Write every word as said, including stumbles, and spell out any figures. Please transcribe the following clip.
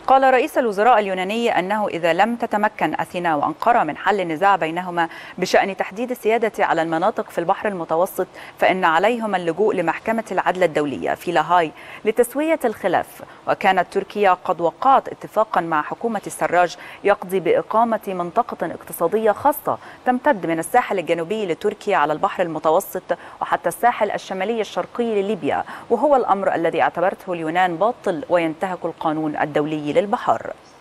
قال رئيس الوزراء اليوناني أنه إذا لم تتمكن أثينا وأنقرة من حل النزاع بينهما بشأن تحديد السيادة على المناطق في البحر المتوسط فإن عليهما اللجوء لمحكمة العدل الدولية في لاهاي لتسوية الخلاف. وكانت تركيا قد وقعت اتفاقا مع حكومة السراج يقضي بإقامة منطقة اقتصادية خاصة تمتد من الساحل الجنوبي لتركيا على البحر المتوسط وحتى الساحل الشمالي الشرقي لليبيا، وهو الأمر الذي اعتبرته اليونان باطل وينتهك القانون الدولي للبحر.